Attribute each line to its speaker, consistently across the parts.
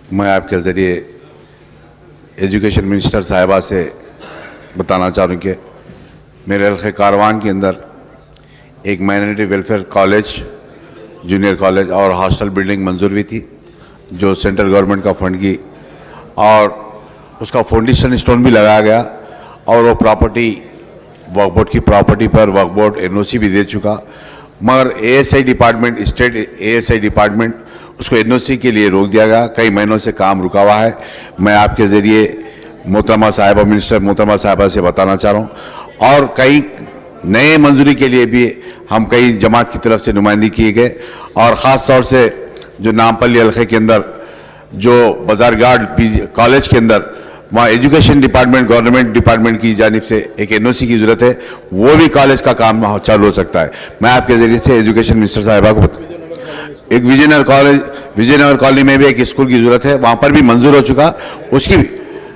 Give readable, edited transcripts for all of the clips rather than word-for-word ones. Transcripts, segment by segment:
Speaker 1: मैं आपके ज़रिए एजुकेशन मिनिस्टर साहिबा से बताना चाह रहा हूँ कि मेरे हल्के कारवान के अंदर एक minority welfare college, junior college और हॉस्टल बिल्डिंग मंजूर हुई थी जो सेंट्रल गवर्नमेंट का फंड की, और उसका फाउंडेशन स्टोन भी लगाया गया और वो प्रॉपर्टी वक्फ बोर्ड की प्रॉपर्टी पर वक्फ बोर्ड एनओसी भी दे चुका, मगर ASI department, state ASI department उसको एनओसी के लिए रोक दिया गया। कई महीनों से काम रुका हुआ है। मैं आपके ज़रिए मोहतरमा साहिबा, मिनिस्टर मोहतरमा साहिबा से बताना चाह रहा हूँ, और कई नए मंजूरी के लिए भी हम कई जमात की तरफ से नुमाइंदगी किए गए, और ख़ास तौर से जो नामपल्ली हल्के के अंदर जो बाजारघाट कॉलेज के अंदर वहाँ एजुकेशन डिपार्टमेंट, गवर्नमेंट डिपार्टमेंट की जानिब से एक एनओसी की ज़रूरत है, वो भी कॉलेज का काम चालू हो सकता है। मैं आपके ज़रिए से एजुकेशन मिनिस्टर साहिबा को एक विजयनगर कॉलोनी में भी एक स्कूल की ज़रूरत है, वहाँ पर भी मंजूर हो चुका, उसकी भी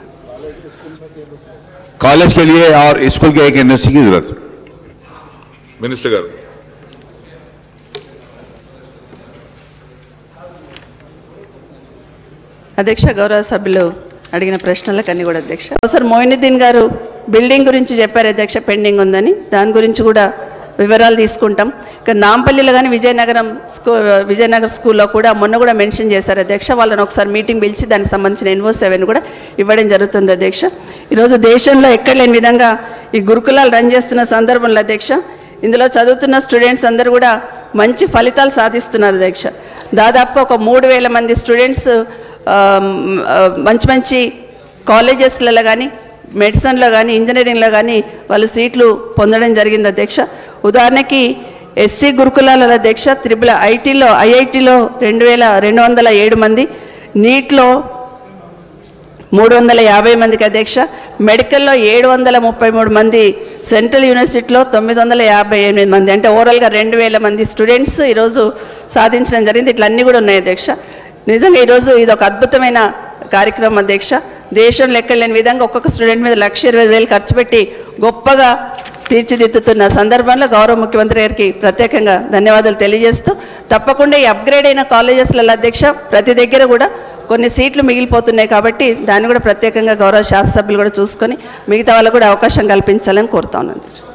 Speaker 1: कॉलेज के लिए और स्कूल के एक एनओसी की ज़रूरत है। मिनिस्टर गाరు
Speaker 2: అధ్యక్ష, గౌరవ సభ్యులు అడిగిన ప్రశ్నలకు అన్ని కూడా అధ్యక్ష. ప్రొఫెసర్ మోయినుద్దీన్ గారు బిల్డింగ్ గురించి చెప్పారు అధ్యక్ష, పెండింగ్ ఉందని. దాని గురించి కూడా వివరాలు తీసుకుంటాం. ఇక నాంపల్లిలో కానీ విజయనగర్ స్కూల్లో కూడా మొన్న కూడా మెన్షన్ చేశారు అధ్యక్ష. వాళ్ళని ఒకసారి మీటింగ్ పిలిచి దానికి సంబంధించిన NO7 కూడా ఇవ్వడం జరుగుతుంది అధ్యక్ష. ఈరోజు దేశంలో ఎక్కడ లేని విధంగా ఈ గురుకులాలు రన్ చేస్తున్న సందర్భంలో అధ్యక్ష, ఇందులో చదువుతున్న స్టూడెంట్స్ అందరూ కూడా మంచి ఫలితాలు సాధిస్తున్నారు అధ్యక్ష. దాదాపు ఒక 3000 మంది స్టూడెంట్స్ మంచి మంచి కాలేజెస్లలో కానీ, మెడిసిన్లో కానీ, ఇంజనీరింగ్లో కానీ వాళ్ళు సీట్లు పొందడం జరిగింది అధ్యక్ష. ఉదాహరణకి ఎస్సీ గురుకులాల అధ్యక్ష ఐఐటిలో 2207 మంది, నీట్లో 350 మందికి అధ్యక్ష, మెడికల్లో 733 మంది, సెంట్రల్ యూనివర్సిటీలో 958 మంది, అంటే ఓవరాల్గా 2000 మంది స్టూడెంట్స్ ఈరోజు సాధించడం జరిగింది. ఇట్లా అన్నీ కూడా ఉన్నాయి అధ్యక్ష. నిజంగా ఈరోజు ఇది ఒక అద్భుతమైన కార్యక్రమం అధ్యక్ష. దేశంలో ఎక్కడలేని విధంగా ఒక్కొక్క స్టూడెంట్ మీద 1,20,000 ఖర్చు పెట్టి గొప్పగా తీర్చిదిద్దుతున్న సందర్భంలో గౌరవ ముఖ్యమంత్రి గారికి ప్రత్యేకంగా ధన్యవాదాలు తెలియజేస్తూ, తప్పకుండా ఈ అప్గ్రేడ్ అయిన కాలేజెస్లలో అధ్యక్ష ప్రతి దగ్గర కూడా కొన్ని సీట్లు మిగిలిపోతున్నాయి కాబట్టి దాన్ని కూడా ప్రత్యేకంగా గౌరవ శాసనసభ్యులు కూడా చూసుకొని మిగతా వాళ్ళకు కూడా అవకాశం కల్పించాలని కోరుతా ఉన్నాను.